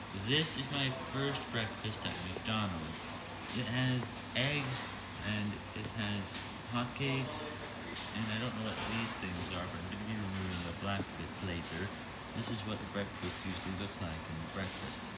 This is my first breakfast at McDonald's. It has egg, and it has hotcakes, and I don't know what these things are, but I'm going to be removing the black bits later. This is what the breakfast usually looks like in breakfast.